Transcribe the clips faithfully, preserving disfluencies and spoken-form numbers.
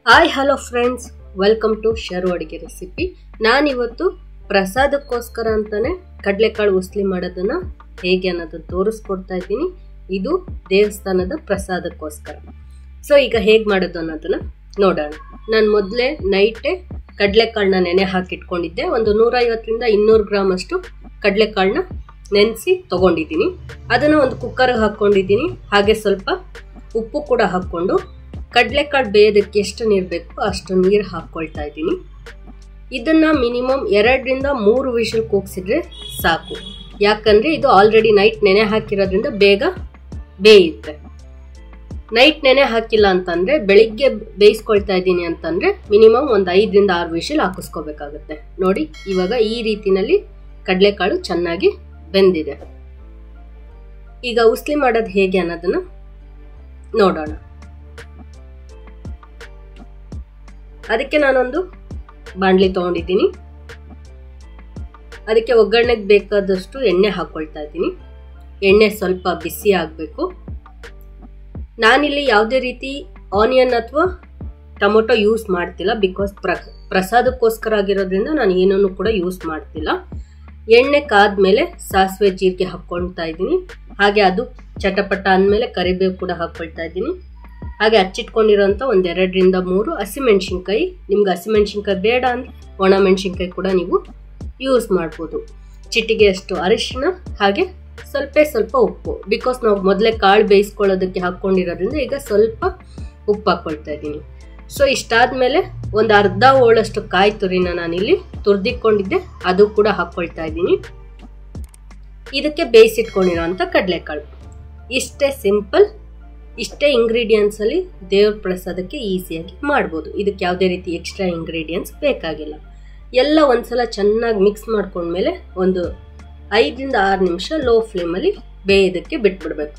Hi hello friends, welcome to Sharu Aduge recipe. ನಾನಿವತ್ತು ಪ್ರಸಾದಕ್ಕೋಸ್ಕರ ಅಂತಾನೆ ಕಡಲೆಕಾಳು ಉಸ್ಲಿ ಮಾಡೋದನ್ನ ಹೇಗೆ ಅನ್ನೋದನ್ನ ತೋರಿಸ್ಕೊಡ್ತಾ ಇದ್ದೀನಿ. ಇದು ದೇವಸ್ಥಾನದ ಪ್ರಸಾದಕ್ಕೋಸ್ಕರ. ಸೊ ಈಗ ಹೇಗೆ ಮಾಡೋದು ಅನ್ನೋದನ್ನ ನೋಡೋಣ. ನಾನು ಮೊದಲೇ ನೈಟೇ ಕಡಲೆಕಾಳನ್ನ ನೆನೆ ಹಾಕಿಟ್ಕೊಂಡಿದ್ದೆ. ಒಂದು ನೂರೈವತ್ತರಿಂದ ಇನ್ನೂರು ಗ್ರಾಮ್ ಅಷ್ಟು ಕಡಲೆಕಾಳನ್ನ ನೆನೆಸಿ ತಗೊಂಡಿದ್ದೀನಿ. ಅದನ್ನು ಒಂದು ಕುಕ್ಕರ್ಗೆ ಹಾಕ್ಕೊಂಡಿದ್ದೀನಿ. ಹಾಗೆ ಸ್ವಲ್ಪ ಉಪ್ಪು ಕೂಡ ಹಾಕ್ಕೊಂಡು ಕಡಲೆಕಾಳು ಬೇಯೋದಕ್ಕೆ ಎಷ್ಟು ನೀರು ಬೇಕು ಅಷ್ಟು ನೀರು ಹಾಕ್ಕೊಳ್ತಾ ಇದ್ದೀನಿ. ಇದನ್ನು ಮಿನಿಮಮ್ ಎರಡರಿಂದ ಮೂರು ವಿಷಲ್ ಕೂಗಿಸಿದ್ರೆ ಸಾಕು. ಯಾಕಂದರೆ ಇದು ಆಲ್ರೆಡಿ ನೈಟ್ ನೆನೆ ಹಾಕಿರೋದ್ರಿಂದ ಬೇಗ ಬೇಯುತ್ತೆ. ನೈಟ್ ನೆನೆ ಹಾಕಿಲ್ಲ ಅಂತಂದರೆ ಬೆಳಿಗ್ಗೆ ಬೇಯಿಸ್ಕೊಳ್ತಾ ಇದ್ದೀನಿ ಅಂತಂದರೆ ಮಿನಿಮಮ್ ಒಂದು ಐದರಿಂದ ಆರು ವಿಷಲ್ ಹಾಕಿಸ್ಕೋಬೇಕಾಗುತ್ತೆ. ನೋಡಿ, ಇವಾಗ ಈ ರೀತಿನಲ್ಲಿ ಕಡಲೆಕಾಳು ಚೆನ್ನಾಗಿ ಬೆಂದಿದೆ. ಈಗ ಉಸ್ಲಿ ಮಾಡೋದು ಹೇಗೆ ಅನ್ನೋದನ್ನು ನೋಡೋಣ. ಅದಕ್ಕೆ ನಾನೊಂದು ಬಾಣಲಿ ತಗೊಂಡಿದ್ದೀನಿ. ಅದಕ್ಕೆ ಒಗ್ಗರಣೆಗೆ ಬೇಕಾದಷ್ಟು ಎಣ್ಣೆ ಹಾಕ್ಕೊಳ್ತಾ ಇದ್ದೀನಿ. ಎಣ್ಣೆ ಸ್ವಲ್ಪ ಬಿಸಿ ಆಗಬೇಕು. ನಾನಿಲ್ಲಿ ಯಾವುದೇ ರೀತಿ ಆನಿಯನ್ ಅಥವಾ ಟೊಮೊಟೊ ಯೂಸ್ ಮಾಡ್ತಿಲ್ಲ. ಬಿಕಾಸ್ ಪ್ರ ಪ್ರಸಾದಕ್ಕೋಸ್ಕರ ಆಗಿರೋದ್ರಿಂದ ನಾನು ಏನನ್ನು ಕೂಡ ಯೂಸ್ ಮಾಡ್ತಿಲ್ಲ. ಎಣ್ಣೆ ಕಾದ್ಮೇಲೆ ಸಾಸಿವೆ ಜೀರಿಗೆ ಹಾಕ್ಕೊಳ್ತಾ ಇದ್ದೀನಿ. ಹಾಗೆ ಅದು ಚಟಪಟ ಅಂದಮೇಲೆ ಕರಿಬೇವು ಕೂಡ ಹಾಕ್ಕೊಳ್ತಾ ಇದ್ದೀನಿ. ಹಾಗೆ ಹಚ್ಚಿಟ್ಕೊಂಡಿರೋಂಥ ಒಂದೆರಡರಿಂದ ಮೂರು ಹಸಿಮೆಣ್ಸಿನ್ಕಾಯಿ. ನಿಮ್ಗೆ ಹಸಿಮೆಣ್ಸಿನ್ಕಾಯಿ ಬೇಡ ಅಂದರೆ ಒಣ ಮೆಣಸಿನ್ಕಾಯಿ ಕೂಡ ನೀವು ಯೂಸ್ ಮಾಡ್ಬೋದು. ಚಿಟಿಗೆಯಷ್ಟು ಅರಿಶಿನ, ಹಾಗೆ ಸ್ವಲ್ಪ ಸ್ವಲ್ಪ ಉಪ್ಪು. ಬಿಕಾಸ್ ನಾವು ಮೊದಲೇ ಕಾಳು ಬೇಯಿಸ್ಕೊಳ್ಳೋದಕ್ಕೆ ಹಾಕ್ಕೊಂಡಿರೋದ್ರಿಂದ ಈಗ ಸ್ವಲ್ಪ ಉಪ್ಪು ಹಾಕ್ಕೊಳ್ತಾ ಇದ್ದೀನಿ. ಸೊ ಇಷ್ಟಾದ್ಮೇಲೆ ಒಂದು ಅರ್ಧ ಹೋಳಷ್ಟು ಕಾಯಿ ತುರಿನ ನಾನಿಲ್ಲಿ ತುರಿದಿಟ್ಕೊಂಡಿದ್ದೆ, ಅದು ಕೂಡ ಹಾಕ್ಕೊಳ್ತಾ ಇದ್ದೀನಿ. ಇದಕ್ಕೆ ಬೇಯಿಸಿಟ್ಕೊಂಡಿರೋ ಅಂಥ ಕಡಲೆಕಾಳು. ಇಷ್ಟೇ ಸಿಂಪಲ್. ಇಷ್ಟೇ ಇಂಗ್ರೀಡಿಯೆಂಟ್ಸ್ ಅಲ್ಲಿ ದೇವ್ರ ಪ್ರಸಾದಕ್ಕೆ ಈಸಿಯಾಗಿ ಮಾಡ್ಬೋದು. ಇದಕ್ಕೆ ಯಾವುದೇ ರೀತಿ ಎಕ್ಸ್ಟ್ರಾ ಇಂಗ್ರೀಡಿಯೆಂಟ್ಸ್ ಬೇಕಾಗಿಲ್ಲ. ಎಲ್ಲ ಒಂದ್ಸಲ ಚೆನ್ನಾಗಿ ಮಿಕ್ಸ್ ಮಾಡ್ಕೊಂಡ್ಮೇಲೆ ಒಂದು ಐದರಿಂದ ಆರು ನಿಮಿಷ ಲೋ ಫ್ಲೇಮಲ್ಲಿ ಬೇಯೋದಕ್ಕೆ ಬಿಟ್ಬಿಡ್ಬೇಕು.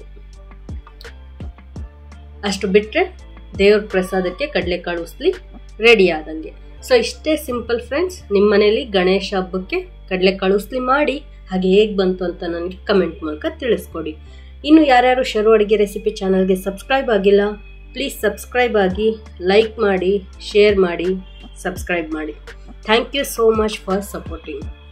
ಅಷ್ಟು ಬಿಟ್ಟರೆ ದೇವ್ರ ಪ್ರಸಾದಕ್ಕೆ ಕಡಲೆಕಾಳು ಉಸ್ಲಿ ರೆಡಿ ಆದಂಗೆ. ಸೊ ಇಷ್ಟೇ ಸಿಂಪಲ್ ಫ್ರೆಂಡ್ಸ್. ನಿಮ್ಮ ಮನೇಲಿ ಗಣೇಶ ಹಬ್ಬಕ್ಕೆ ಕಡಲೆಕಾಳು ಉಸ್ಲಿ ಮಾಡಿ ಹಾಗೆ ಹೇಗೆ ಬಂತು ಅಂತ ನನಗೆ ಕಮೆಂಟ್ ಮೂಲಕ ತಿಳಿಸ್ಕೊಡಿ. ಇನ್ನು ಯಾರ್ಯಾರು ಶರು ಅಡುಗೆ ರೆಸಿಪಿ ಚಾನಲ್ಗೆ ಸಬ್ಸ್ಕ್ರೈಬ್ ಆಗಿಲ್ಲ, ಪ್ಲೀಸ್ ಸಬ್ಸ್ಕ್ರೈಬ್ ಆಗಿ, ಲೈಕ್ ಮಾಡಿ, ಶೇರ್ ಮಾಡಿ, ಸಬ್ಸ್ಕ್ರೈಬ್ ಮಾಡಿ. Thank you so much for supporting.